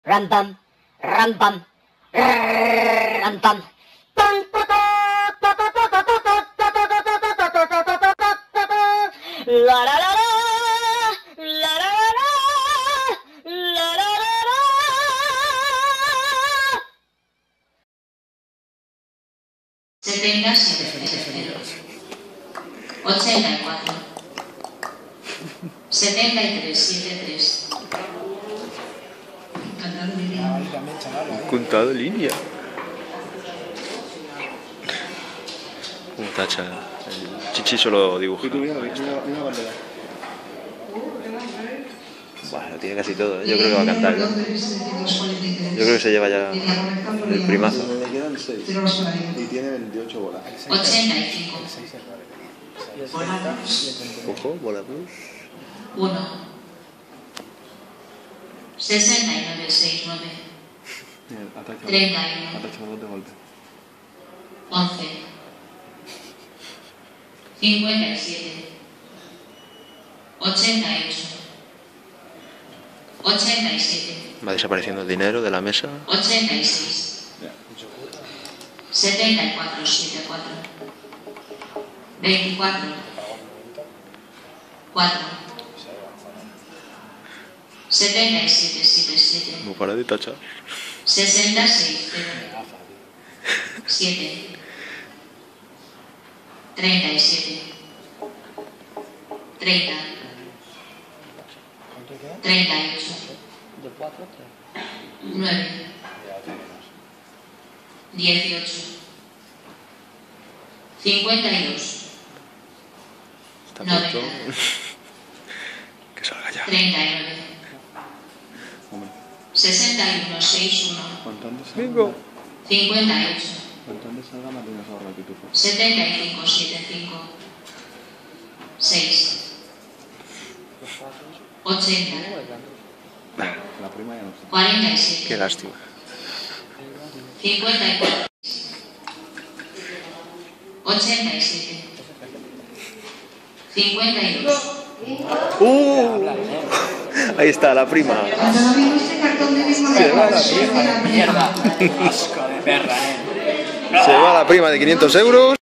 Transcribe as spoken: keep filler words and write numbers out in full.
Ram pam, ram pam, ram pam. La la la la, la la la la, la la la la. setenta, siete cero. ochenta y cuatro. setenta y tres, siete tres. Cantando línea. Contado en línea. Como tacha. El chichi solo dibuja. Bueno, tiene casi todo, ¿eh? Yo creo que va a cantar, ¿no? Yo creo que se lleva ya el primazo. Le quedan seis y tiene veintiocho bolas. ochenta y cinco. Ojo, bola plus. uno. sesenta y nueve, sesenta y nueve. treinta y uno. Atachador de golpe. once. cincuenta y siete. ochenta y ocho. ochenta y siete. Va desapareciendo el dinero de la mesa. ochenta y seis. setenta y cuatro, setenta y cuatro. veinticuatro. cuatro. setenta y siete, setenta y siete. No para de tachar. sesenta y seis, cero. siete. treinta y siete. treinta. treinta y ocho. nueve. dieciocho. cincuenta y dos. Está noventa. puesto. Que salga ya. treinta y nueve. sesenta y uno, sesenta y uno. Cuanto antes salga, Bingo. cincuenta y ocho. cuanto antes salga, más tienes ahorro el pitufo. setenta y cinco, setenta y cinco. seis. ochenta. La prima ya no está. cuarenta y siete. Qué lástima. cincuenta y cuatro. ochenta y siete. cincuenta y dos. ¡Uh! Ahí está, la prima. Se va la prima. Mierda. Asco de perra, eh. Se va la prima de quinientos euros.